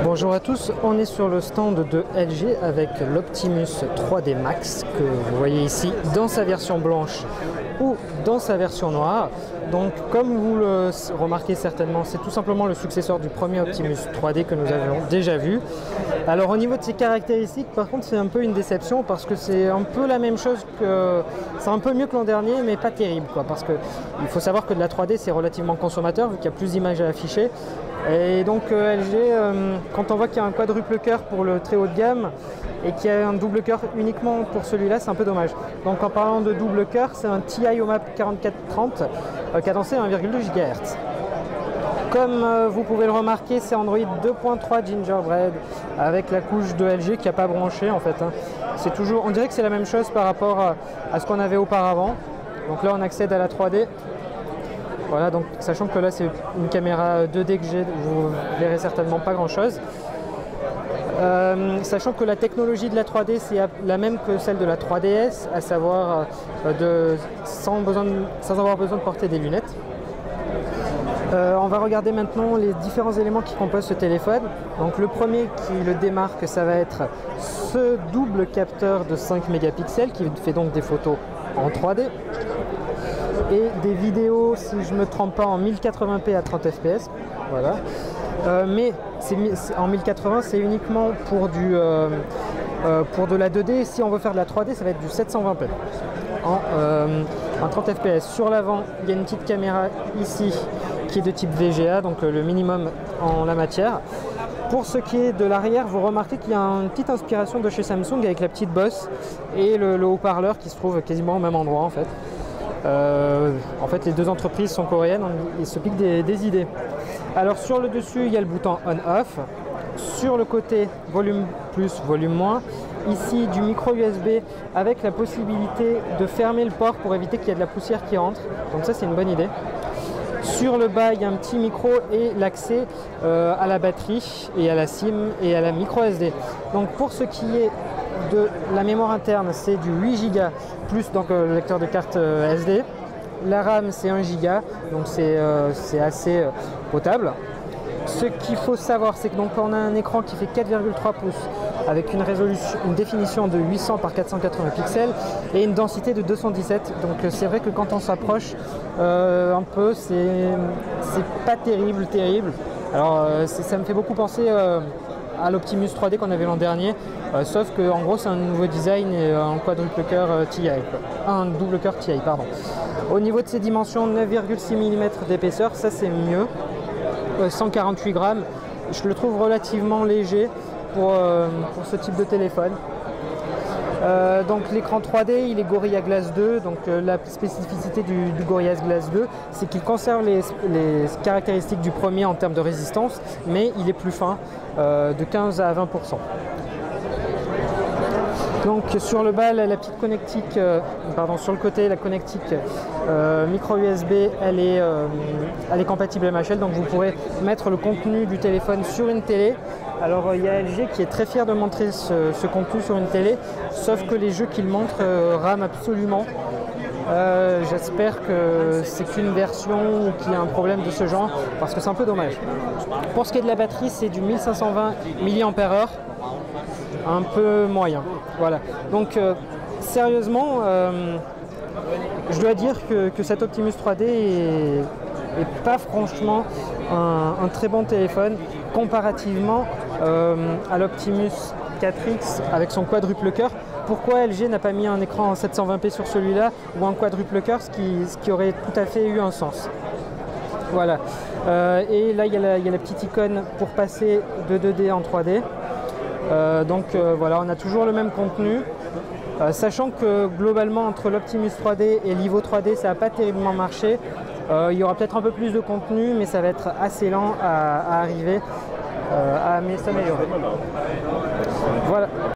Bonjour à tous, on est sur le stand de LG avec l'Optimus 3D Max que vous voyez ici dans sa version blanche ou dans sa version noire. Donc comme vous le remarquez certainement, c'est tout simplement le successeur du premier Optimus 3D que nous avions déjà vu. Alors au niveau de ses caractéristiques, par contre, c'est un peu une déception parce que c'est un peu la même chose que... C'est un peu mieux que l'an dernier, mais pas terrible, quoi. Parce qu'il faut savoir que de la 3D, c'est relativement consommateur vu qu'il y a plus d'images à afficher. Et donc LG, quand on voit qu'il y a un quadruple cœur pour le très haut de gamme et qu'il y a un double cœur uniquement pour celui-là, c'est un peu dommage. Donc en parlant de double cœur, c'est un TI OMAP 4430 cadencé à 1,2 GHz. Comme vous pouvez le remarquer, c'est Android 2.3 Gingerbread avec la couche de LG qui n'a pas branché en fait. C'est toujours, on dirait que c'est la même chose par rapport à ce qu'on avait auparavant. Donc là on accède à la 3D. Voilà, donc sachant que là c'est une caméra 2D que j'ai, vous verrez certainement pas grand chose. Sachant que la technologie de la 3D c'est la même que celle de la 3DS, à savoir sans avoir besoin de porter des lunettes. On va regarder maintenant les différents éléments qui composent ce téléphone. Donc le premier qui le démarque, ça va être ce double capteur de 5 mégapixels qui fait donc des photos en 3D. Et des vidéos, si je ne me trompe pas, en 1080p à 30 fps. Voilà. Mais en 1080, c'est uniquement pour de la 2D. Si on veut faire de la 3D, ça va être du 720p. En 30 fps. Sur l'avant, il y a une petite caméra ici qui est de type VGA, donc le minimum en la matière. Pour ce qui est de l'arrière, vous remarquez qu'il y a une petite inspiration de chez Samsung avec la petite bosse et le haut-parleur qui se trouve quasiment au même endroit en fait. En fait, les deux entreprises sont coréennes, ils se piquent des idées. Alors sur le dessus, il y a le bouton on-off. Sur le côté, volume plus, volume moins. Ici, du micro USB avec la possibilité de fermer le port pour éviter qu'il y ait de la poussière qui rentre. Donc ça, c'est une bonne idée. Sur le bas, il y a un petit micro et l'accès à la batterie et à la SIM et à la micro SD. Donc pour ce qui est de la mémoire interne, c'est du 8 Go plus donc le lecteur de carte SD. La RAM, c'est 1 Go, donc c'est assez potable. Ce qu'il faut savoir, c'est que donc on a un écran qui fait 4,3 pouces avec une définition de 800 par 480 pixels et une densité de 217. Donc c'est vrai que quand on s'approche un peu, c'est pas terrible. Alors ça me fait beaucoup penser à l'Optimus 3D qu'on avait l'an dernier, sauf que en gros c'est un nouveau design et un quadruple cœur TI, un double cœur TI, pardon. Au niveau de ses dimensions, 9,6 mm d'épaisseur, ça c'est mieux. 148 grammes, je le trouve relativement léger pour ce type de téléphone. Donc l'écran 3D, il est Gorilla Glass 2, donc la spécificité du Gorilla Glass 2, c'est qu'il conserve les caractéristiques du premier en termes de résistance, mais il est plus fin, de 15 à 20%. Donc sur le bas, la petite connectique, sur le côté, la connectique micro USB, elle est compatible MHL, donc vous pourrez mettre le contenu du téléphone sur une télé. Alors il y a LG qui est très fier de montrer ce contenu sur une télé, sauf que les jeux qu'il montre rament absolument. J'espère que c'est qu'une version ou qu'il y a un problème de ce genre, parce que c'est un peu dommage. Pour ce qui est de la batterie, c'est du 1520 mAh. Un peu moyen, voilà. Donc sérieusement, je dois dire que cet Optimus 3D est pas franchement un très bon téléphone comparativement à l'Optimus 4X avec son quadruple cœur. Pourquoi LG n'a pas mis un écran en 720p sur celui-là ou un quadruple cœur, ce qui aurait tout à fait eu un sens. Voilà. Et là il y a la petite icône pour passer de 2D en 3D. Voilà, on a toujours le même contenu, sachant que globalement entre l'Optimus 3D et l'Evo 3D ça n'a pas terriblement marché. Il y aura peut-être un peu plus de contenu, mais ça va être assez lent à arriver à s'améliorer. Voilà.